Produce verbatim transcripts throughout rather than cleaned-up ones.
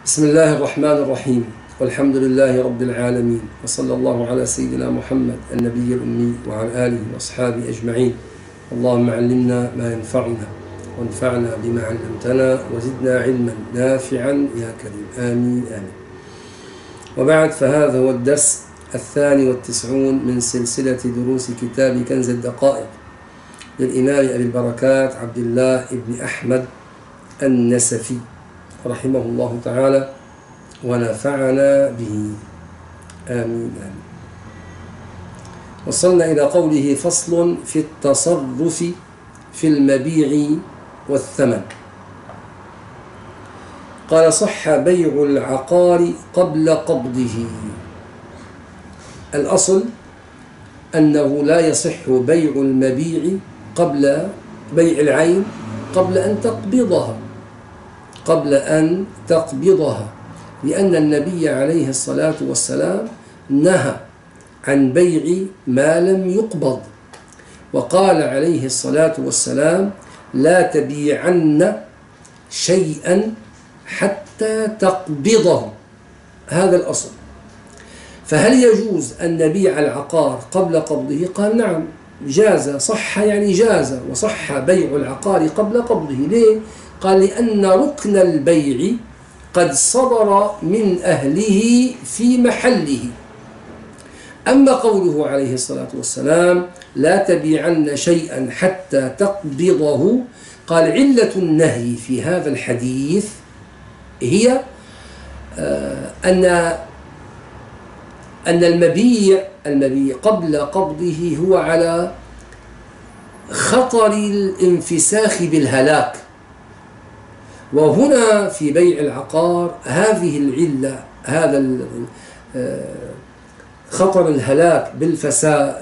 بسم الله الرحمن الرحيم، والحمد لله رب العالمين، وصلى الله على سيدنا محمد النبي الأمي وعلى آله وأصحابه أجمعين. اللهم علمنا ما ينفعنا وانفعنا بما علمتنا وزدنا علما نافعا يا كريم، آمين آمين. وبعد، فهذا هو الدرس الثاني والتسعون من سلسلة دروس كتاب كنز الدقائق للإمام أبي البركات عبد الله بن أحمد النسفي رحمه الله تعالى ونفعنا به، آمين آمين. وصلنا إلى قوله: فصل في التصرف في المبيع والثمن. قال: صح بيع العقار قبل قبضه. الأصل أنه لا يصح بيع المبيع قبل بيع العين قبل أن تقبضها قبل أن تقبضها لأن النبي عليه الصلاة والسلام نهى عن بيع ما لم يقبض، وقال عليه الصلاة والسلام: لا تبيعن شيئا حتى تقبضه. هذا الأصل. فهل يجوز أن نبيع العقار قبل قبضه؟ قال: نعم، جاز، صح، يعني جاز وصح بيع العقار قبل قبضه. ليه؟ قال: لأن ركن البيع قد صدر من أهله في محله. أما قوله عليه الصلاة والسلام: لا تبيعن شيئا حتى تقبضه، قال: علة النهي في هذا الحديث هي أن أن المبيع المبيع قبل قبضه هو على خطر الانفساخ بالهلاك. وهنا في بيع العقار هذه العلة، هذا خطر الهلاك بالفساد،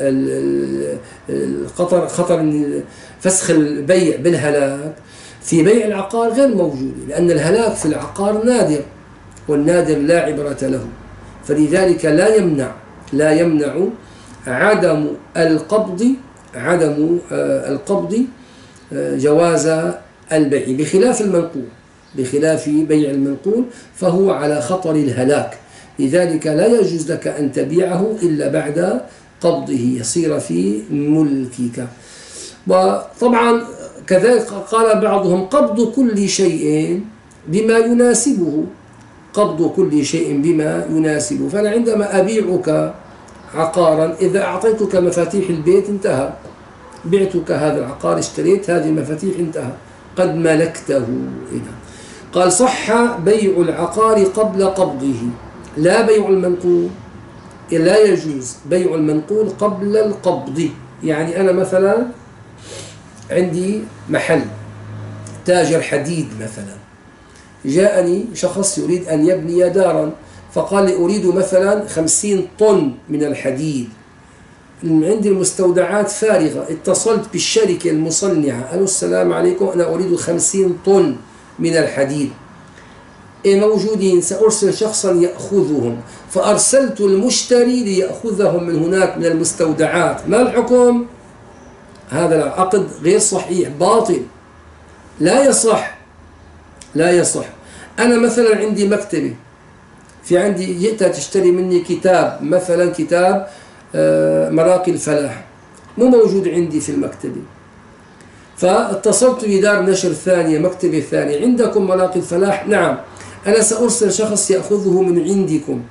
خطر خطر فسخ البيع بالهلاك في بيع العقار غير موجود، لأن الهلاك في العقار نادر، والنادر لا عبرة له. فلذلك لا يمنع لا يمنع عدم القبض عدم القبض جواز البيع، بخلاف المنقول بخلاف بيع المنقول فهو على خطر الهلاك. لذلك لا يجوز لك أن تبيعه إلا بعد قبضه، يصير في ملكك. وطبعا كذلك قال بعضهم: قبض كل شيء بما يناسبه قبض كل شيء بما يناسبه. فأنا عندما أبيعك عقارا، إذا أعطيتك مفاتيح البيت انتهى، بعتك هذا العقار، اشتريت هذه المفاتيح، انتهى، قد ملكته. إذا قال: صح بيع العقار قبل قبضه، لا بيع المنقول، لا يجوز بيع المنقول قبل القبض. يعني أنا مثلا عندي محل تاجر حديد مثلا، جاءني شخص يريد أن يبني دارا، فقال لي: أريد مثلا خمسين طن من الحديد، عندي المستودعات فارغة. اتصلت بالشركة المصنعة، قالوا: السلام عليكم، أنا أريد خمسين طن من الحديد، إيه موجودين، سأرسل شخصا يأخذهم. فأرسلت المشتري ليأخذهم من هناك من المستودعات. ما الحكم؟ هذا العقد غير صحيح، باطل، لا يصح لا يصح. أنا مثلا عندي مكتبة، في عندي جئت تشتري مني كتاب، مثلا كتاب مراقي الفلاح، مو موجود عندي في المكتبة، فاتصلت بدار نشر ثانية، مكتبة ثانية: عندكم مراقي الفلاح؟ نعم. أنا سأرسل شخص يأخذه من عندكم.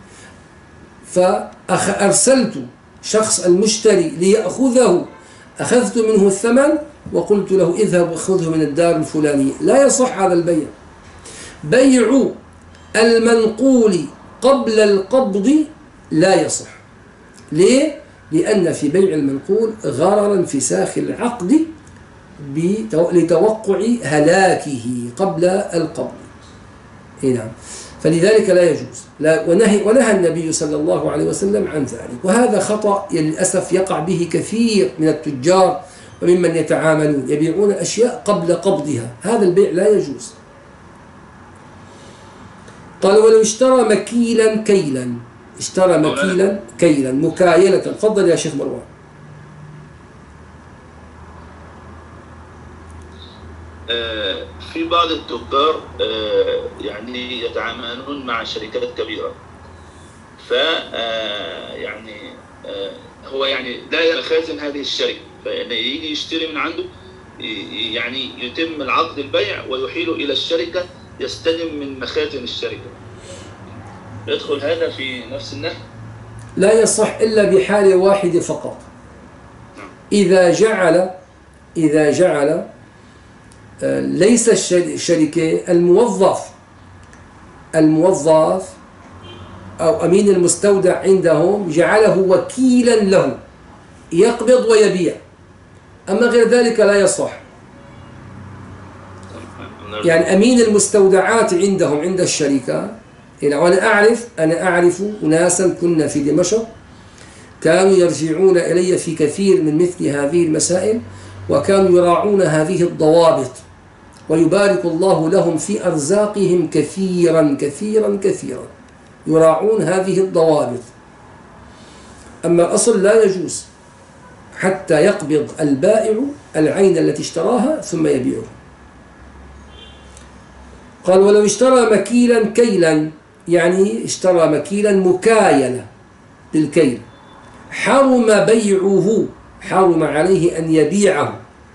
فأرسلت شخص المشتري ليأخذه، أخذت منه الثمن وقلت له: اذهب وخذه من الدار الفلانية. لا يصح هذا البيع. بيع المنقول قبل القبض لا يصح. ليه؟ لأن في بيع المنقول غرر انفساخ العقد لتوقع هلاكه قبل القبض. نعم. فلذلك لا يجوز، لا ونهي, ونهى النبي صلى الله عليه وسلم عن ذلك. وهذا خطأ للأسف يقع به كثير من التجار وممن يتعاملون، يبيعون الأشياء قبل قبضها. هذا البيع لا يجوز. قال: ولو اشترى مكيلا كيلا اشترى مكيلا كيلا مكايلة. تفضل يا شيخ مروان. في في بعض التجار يعني يتعاملون مع شركات كبيرة، ف يعني هو يعني لا يخازن هذه الشركة، فيجي يشتري من عنده يعني يتم العقد البيع ويحيله إلى الشركة يستلم من مخازن الشركة. يدخل هذا في نفس النهي؟ لا يصح إلا بحال واحدة فقط، إذا جعل إذا جعل ليس الشركة الموظف الموظف أو أمين المستودع عندهم جعله وكيلا له يقبض ويبيع، أما غير ذلك لا يصح. يعني أمين المستودعات عندهم عند الشركة، يعني وأنا أعرف أنا أعرف أناسا كنا في دمشق كانوا يرجعون إلي في كثير من مثل هذه المسائل، وكانوا يراعون هذه الضوابط، ويبارك الله لهم في أرزاقهم كثيرا كثيرا كثيرا، يراعون هذه الضوابط. أما الأصل لا يجوز حتى يقبض البائع العين التي اشتراها ثم يبيعها. قال ولو اشترى مكيلا كيلا، يعني اشترى مكيلا مكايلة بالكيل، حرم بيعه، حرم عليه أن يبيعه،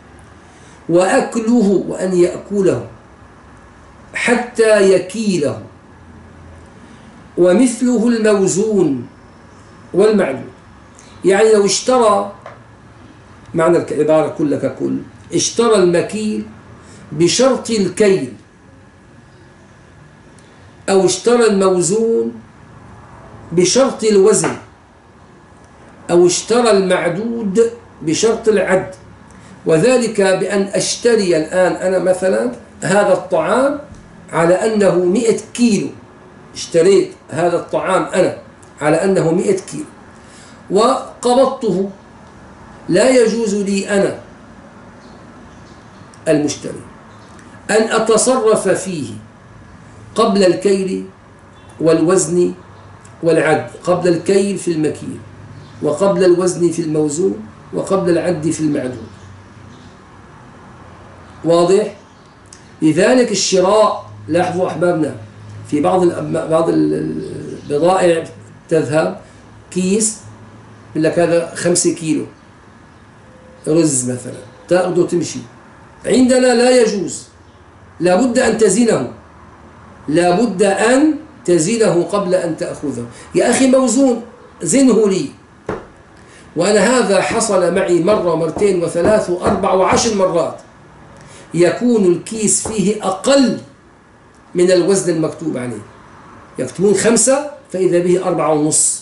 وأكله وأن يأكله حتى يكيله، ومثله الموزون والمعدود. يعني لو اشترى، معنى العبارة كل ككل، اشترى المكيل بشرط الكيل، أو اشترى الموزون بشرط الوزن، أو اشترى المعدود بشرط العد، وذلك بأن أشتري الآن أنا مثلا هذا الطعام على أنه مئة كيلو، اشتريت هذا الطعام أنا على أنه مئة كيلو وقبضته، لا يجوز لي أنا المشتري أن أتصرف فيه قبل الكيل والوزن والعد، قبل الكيل في المكيل، وقبل الوزن في الموزون، وقبل العد في المعدود. واضح؟ لذلك الشراء، لاحظوا أحبابنا، في بعض بعض البضائع تذهب كيس يقول لك هذا خمسة كيلو رز مثلا، تأخذه وتمشي. عندنا لا يجوز، لابد أن تزنه، لابد أن تزنه قبل أن تأخذه. يا أخي موزون، زنه لي. وأنا هذا حصل معي مرة ومرتين وثلاث وأربع وعشر مرات، يكون الكيس فيه أقل من الوزن المكتوب عليه، يكتبون خمسة فإذا به أربعة ونص،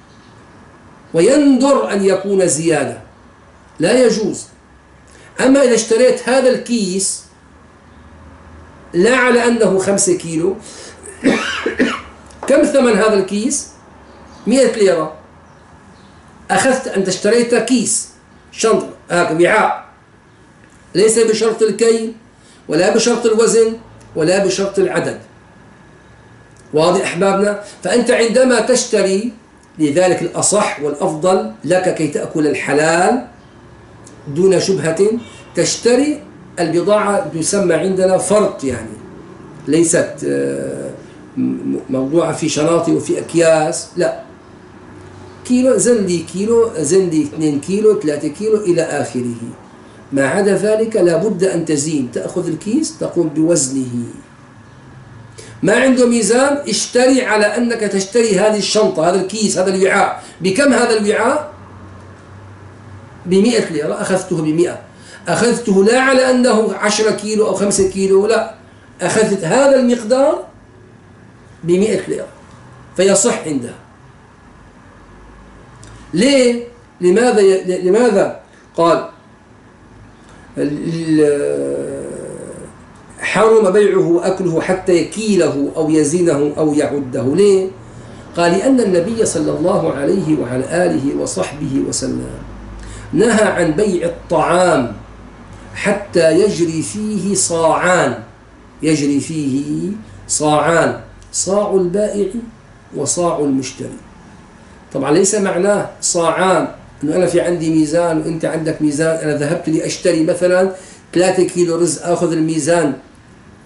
ويندر أن يكون زيادة، لا يجوز. أما إذا اشتريت هذا الكيس لا على أنه خمسة كيلو، كم ثمن هذا الكيس؟ مئة ليرة. أخذت، أنت اشتريت كيس شنطة هكذا وعاء، ليس بشرط الكيل ولا بشرط الوزن ولا بشرط العدد. واضح أحبابنا؟ فأنت عندما تشتري، لذلك الأصح والأفضل لك كي تأكل الحلال دون شبهة، تشتري البضاعة تسمى عندنا فرط، يعني ليست موضوعة في شناطي وفي أكياس، لا، كيلو زن لي كيلو، زن لي اثنين كيلو، ثلاثة كيلو إلى آخره. ما عدا ذلك لابد أن تزين، تأخذ الكيس تقوم بوزنه. ما عنده ميزان، اشتري على أنك تشتري هذه الشنطة، هذا الكيس، هذا الوعاء. بكم هذا الوعاء؟ بمئة ليرة، أخذته بمئة. أخذته لا على أنه عشرة كيلو أو خمسة كيلو، لا، أخذت هذا المقدار بمئة ليرة، فيصح عندها. ليه؟ لماذا لماذا قال حرم بيعه وأكله حتى يكيله أو يزنه أو يعده؟ ليه؟ قال لأن النبي صلى الله عليه وعلى آله وصحبه وسلم نهى عن بيع الطعام حتى يجري فيه صاعان، يجري فيه صاعان، صاع البائع وصاع المشتري. طبعا ليس معناه صاعان أنه أنا في عندي ميزان وأنت عندك ميزان، أنا ذهبت لي أشتري مثلا ثلاثة كيلو رز، أخذ الميزان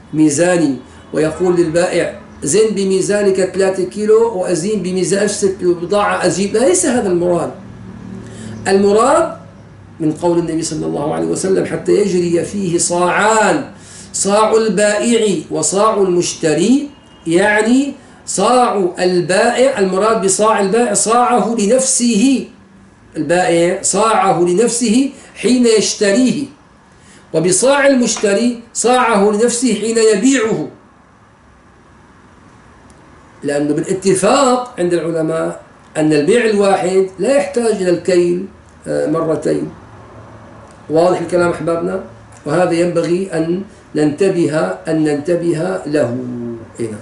ميزاني ويقول للبائع زن بميزانك ثلاثة كيلو وأزين بميزان أفسد البضاعة أزيد، ليس هذا المراد. المراد من قول النبي صلى الله عليه وسلم حتى يجري فيه صاعان، صاع البائع وصاع المشتري، يعني صاع البائع، المراد بصاع البائع صاعه لنفسه، البائع صاعه لنفسه حين يشتريه، وبصاع المشتري صاعه لنفسه حين يبيعه، لأنه بالاتفاق عند العلماء أن البيع الواحد لا يحتاج إلى الكيل مرتين. واضح الكلام أحبابنا؟ وهذا ينبغي أن ننتبه أن ننتبه له. هنا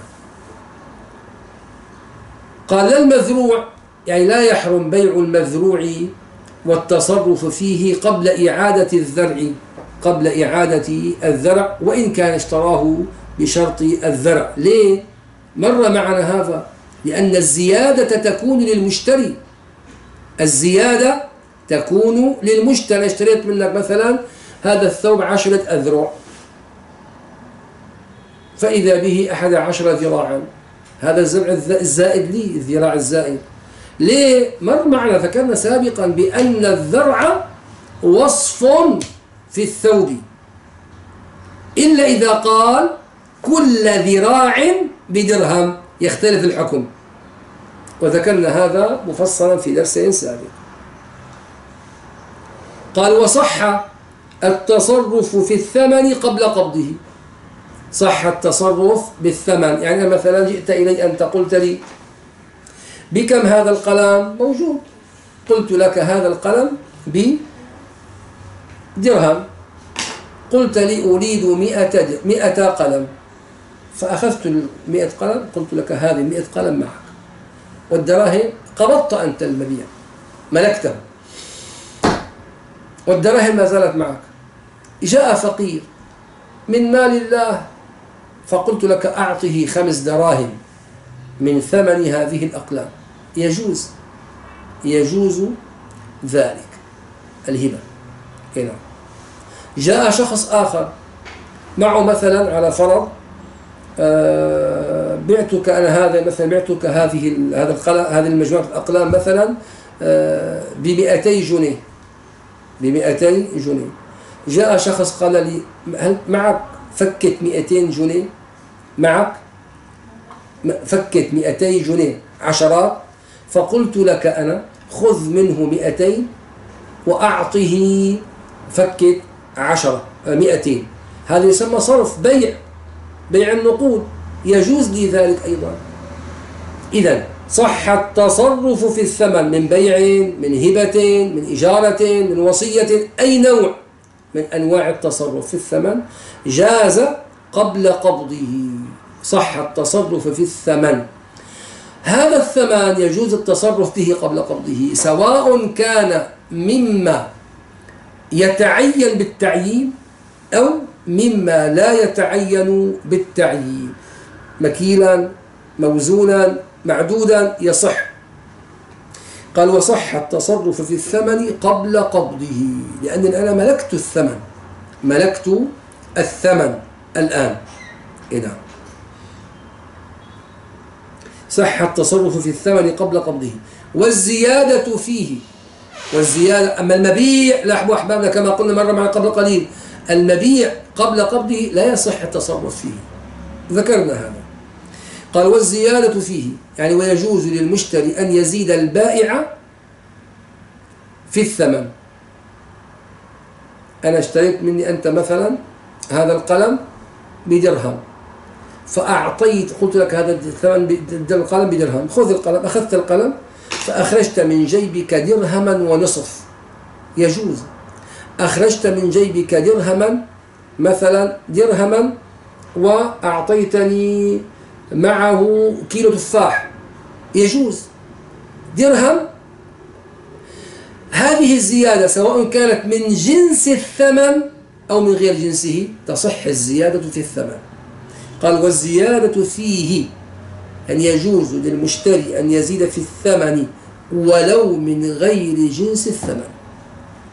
قال المذروع يعني لا يحرم بيع المذروع والتصرف فيه قبل إعادة الذرع، قبل إعادة الذرع وإن كان اشتراه بشرط الذرع. ليه؟ مر معنا هذا، لأن الزيادة تكون للمشتري، الزيادة تكون للمشتري. اشتريت منك مثلا هذا الثوب عشرة أذرع، فإذا به أحد عشر ذراعا، هذا الزرع الزائد لي، الذراع الزائد. ليه؟ مر معنا ذكرنا سابقا بأن الذرع وصف في الثوب، إلا إذا قال كل ذراع بدرهم يختلف الحكم، وذكرنا هذا مفصلا في درس سابق. قال وصح التصرف في الثمن قبل قبضه، صح التصرف بالثمن، يعني مثلا جئت إلي أنت قلت لي بكم هذا القلم؟ موجود، قلت لك هذا القلم بدرهم، قلت لي أريد مئة, مئة قلم، فأخذت المئة قلم، قلت لك هذه مئة قلم معك، والدراهم قبضت أنت المبيع ملكته، والدراهم ما زالت معك. جاء فقير من مال الله فقلت لك أعطه خمس دراهم من ثمن هذه الأقلام، يجوز، يجوز ذلك الهبة. هنا جاء شخص آخر معه مثلا على فرض آه بعتك أنا هذا مثلا بعتك هذه هذا القلم هذه المجموعة الأقلام مثلا آه بمئتي جنيه، بمئتي جنيه. جاء شخص قال لي هل معك فكة مئتين جنيه؟ معك فكة مئتي جنيه عشرات؟ فقلت لك أنا خذ منه مئتين وأعطه فكة عشرة مئتين، هذا يسمى صرف بيع، بيع النقود، يجوز لي ذلك أيضا. إذن صح التصرف في الثمن من بيع، من هبة، من إجارة، من وصية، أي نوع من أنواع التصرف في الثمن جاز قبل قبضه، صح التصرف في الثمن. هذا الثمن يجوز التصرف به قبل قبضه، سواء كان مما يتعين بالتعيين أو مما لا يتعين بالتعيين، مكيلا موزونا معدودا يصح. قال وصح التصرف في الثمن قبل قبضه، لأنني أنا ملكت الثمن، ملكت الثمن الآن. إذا صح التصرف في الثمن قبل قبضه. والزيادة فيه، والزيادة أما المبيع لاحظوا أحبابنا كما قلنا مرة معنا قبل قليل، المبيع قبل قبضه لا يصح التصرف فيه، ذكرنا هذا. قال والزيادة فيه يعني ويجوز للمشتري أن يزيد البائع في الثمن. أنا اشتريت مني أنت مثلا هذا القلم بدرهم، فأعطيت قلت لك هذا الثمن القلم بدرهم، خذ القلم، أخذت القلم فأخرجت من جيبك درهما ونصف، يجوز. أخرجت من جيبك درهما مثلا درهما وأعطيتني معه كيلو تفاح، يجوز. درهم، هذه الزيادة سواء كانت من جنس الثمن أو من غير جنسه تصح الزيادة في الثمن. قال والزيادة فيه أن يجوز للمشتري أن يزيد في الثمن ولو من غير جنس الثمن.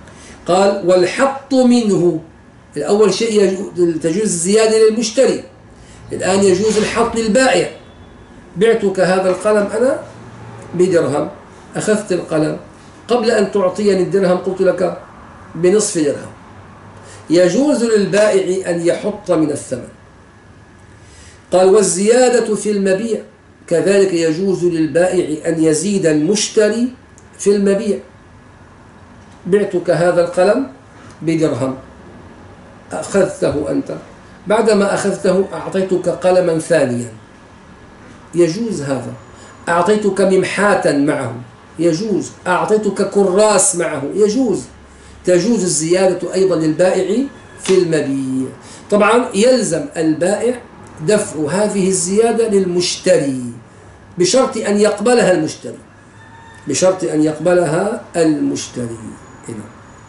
قال والحط منه، الأول شيء تجوز الزيادة للمشتري الآن يجوز الحط للبائع. بعتك هذا القلم أنا بدرهم، أخذت القلم، قبل أن تعطيني الدرهم قلت لك بنصف درهم. يجوز للبائع أن يحط من الثمن. قال والزيادة في المبيع كذلك يجوز للبائع أن يزيد المشتري في المبيع. بعتك هذا القلم بدرهم، أخذته أنت، بعدما أخذته أعطيتك قلما ثانيا، يجوز هذا. أعطيتك ممحاة معه، يجوز. أعطيتك كراس معه، يجوز. تجوز الزيادة أيضا للبائع في المبيع. طبعا يلزم البائع دفع هذه الزيادة للمشتري بشرط أن يقبلها المشتري، بشرط أن يقبلها المشتري. هنا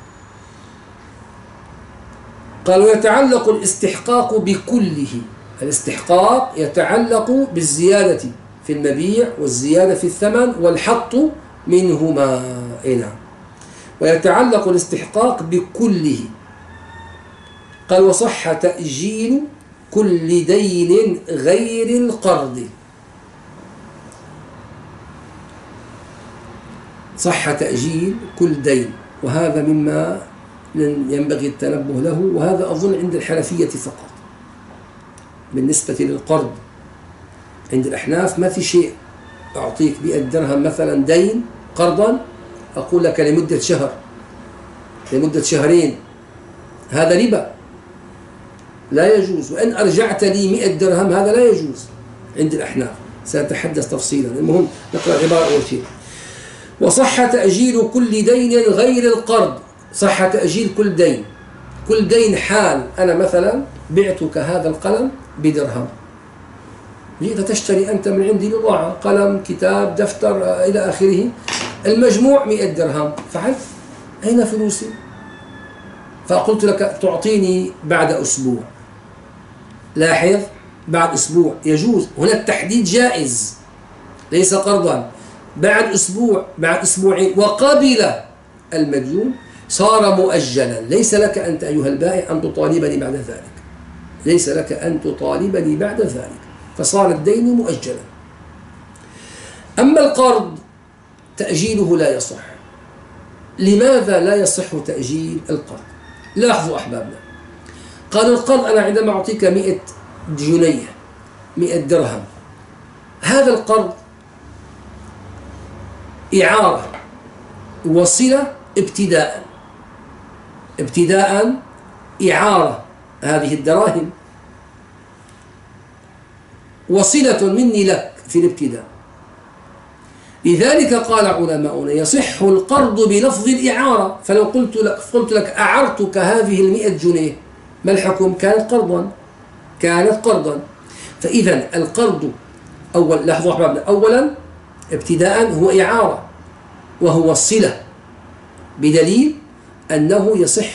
قال ويتعلق الاستحقاق بكله. الاستحقاق يتعلق بالزيادة في المبيع والزيادة في الثمن والحط منهما. هنا ويتعلق الاستحقاق بكله. قال وصح تأجيل كل دين غير القرض. صح تأجيل كل دين، وهذا مما ينبغي التنبه له، وهذا أظن عند الحنفية فقط بالنسبة للقرض. عند الأحناف ما في شيء أعطيك مئة درهم مثلا دين قرضا أقول لك لمدة شهر، لمدة شهرين، هذا ربا لا يجوز. وإن أرجعت لي مئة درهم هذا لا يجوز عند الأحناف، سأتحدث تفصيلا. المهم نقرأ عبارة أول شيء. وصح تأجيل كل دين غير القرض. صح تأجيل كل دين. كل دين حال أنا مثلا بعتك هذا القلم بدرهم، جئت تشتري أنت من عندي بضاعة، قلم، كتاب، دفتر إلى آخره، المجموع مئة درهم، فعلت أين فلوسي؟ فقلت لك تعطيني بعد أسبوع. لاحظ بعد أسبوع يجوز، هنا التحديد جائز ليس قرضا. بعد أسبوع، بعد أسبوعين، وقبل المديون صار مؤجلا. ليس لك أنت أيها البائع أن تطالبني بعد ذلك، ليس لك أن تطالبني بعد ذلك، فصار الدين مؤجلا. أما القرض تأجيله لا يصح. لماذا لا يصح تأجيل القرض؟ لاحظوا أحبابنا، قالوا القرض أنا عندما أعطيك مئة جنيه، مئة درهم، هذا القرض إعارة وصلة ابتداء، ابتداء إعارة هذه الدراهم وصلة مني لك في الابتداء. لذلك قال علماؤنا يصح القرض بلفظ الإعارة. فلو قلت لك, قلت لك أعرتك هذه المئة جنيه، ما الحكم؟ كانت قرضا، كانت قرضا. فإذا القرض أول، لاحظوا أحبابنا، أولا ابتداء هو إعارة وهو الصلة، بدليل أنه يصح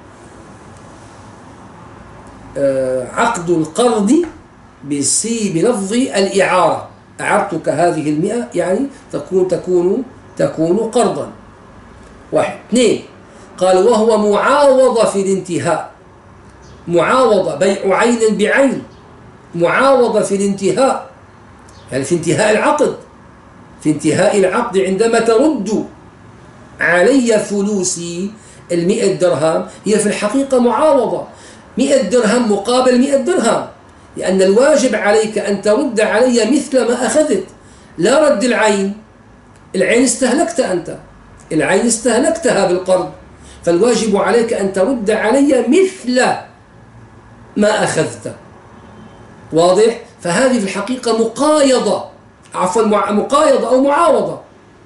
عقد القرض بلفظ الإعارة. أعرتك هذه المئة يعني تكون تكون تكون قرضا. واحد. اثنين، قال وهو معاوضة في الانتهاء. معاوضة بيع عين بعين، معاوضة في الانتهاء يعني في انتهاء العقد، في انتهاء العقد عندما ترد علي فلوسي المئة درهم، هي في الحقيقة معاوضة، مئة درهم مقابل مئة درهم، لأن الواجب عليك أن ترد علي مثل ما أخذت، لا رد العين. العين استهلكت أنت، العين استهلكتها بالقرض، فالواجب عليك أن ترد علي مثل ما أخذت. واضح؟ فهذه في الحقيقة مقايضة، عفوا مقايضة أو معاوضة،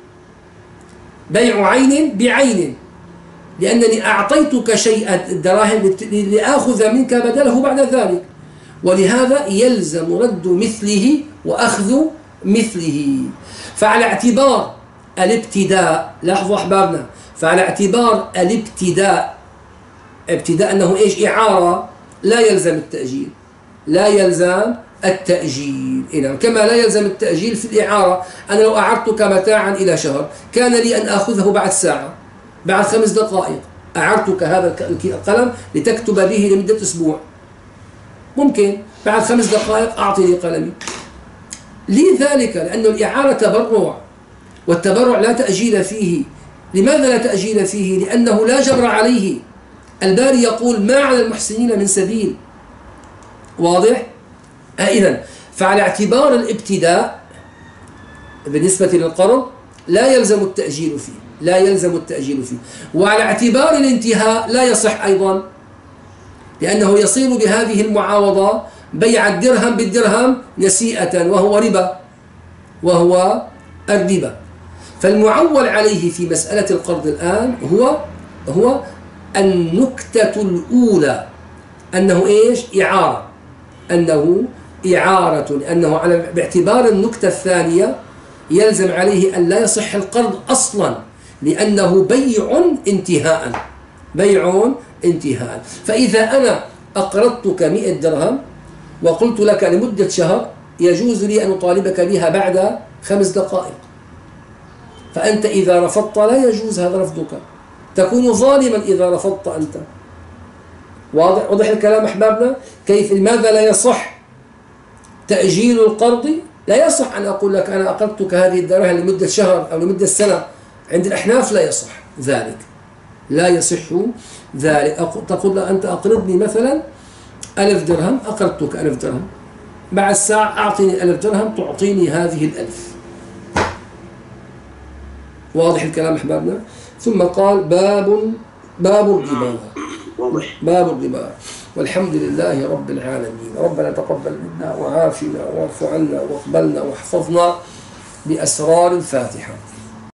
بيع عين بعين، لأنني أعطيتك شيئا الدراهم لآخذ منك بدله بعد ذلك، ولهذا يلزم رد مثله وأخذ مثله. فعلى اعتبار الابتداء، لاحظوا أحبابنا، فعلى اعتبار الابتداء، ابتداء أنه إيش؟ إعارة، لا يلزم التأجيل، لا يلزم التأجيل. إذا كما لا يلزم التأجيل في الإعارة، أنا لو أعرتك متاعا إلى شهر كان لي أن آخذه بعد ساعة، بعد خمس دقائق. أعرتك هذا القلم لتكتب به لمدة أسبوع، ممكن بعد خمس دقائق أعطني قلمي. لذلك لأن الإعارة تبرع، والتبرع لا تأجيل فيه. لماذا لا تأجيل فيه؟ لأنه لا جبر عليه. الباري يقول ما على المحسنين من سبيل. واضح؟ إذن فعلى اعتبار الابتداء بالنسبة للقرض لا يلزم التأجيل فيه، لا يلزم التأجيل فيه. وعلى اعتبار الانتهاء لا يصح أيضا، لأنه يصير بهذه المعاوضة بيع الدرهم بالدرهم نسيئة، وهو ربا، وهو الربا. فالمعول عليه في مسألة القرض الآن هو هو النكتة الأولى، أنه إيش؟ إعارة، أنه إعارة، أنه على باعتبار النكتة الثانية يلزم عليه أن لا يصح القرض أصلا، لأنه بيع انتهاء، بيع انتهاء. فإذا أنا أقرضتك مئة درهم وقلت لك لمدة شهر يجوز لي أن أطالبك بها بعد خمس دقائق، فأنت إذا رفضت لا يجوز هذا رفضك، تكون ظالما إذا رفضت أنت. واضح واضح الكلام أحبابنا؟ كيف لماذا لا يصح تأجيل القرض؟ لا يصح أن أقول لك أنا أقرضتك هذه الدراهم لمدة شهر أو لمدة سنة. عند الأحناف لا يصح ذلك، لا يصح ذلك. تقول له أنت أقرضني مثلا ألف درهم، أقرضتك ألف درهم، بعد ساعة أعطيني ألف درهم تعطيني هذه الألف. واضح الكلام أحبابنا؟ ثم قال باب باب الربا، باب الربا. والحمد لله رب العالمين. ربنا تقبل منا وعافنا واعف عنا واقبلنا واحفظنا بأسرار الفاتحة.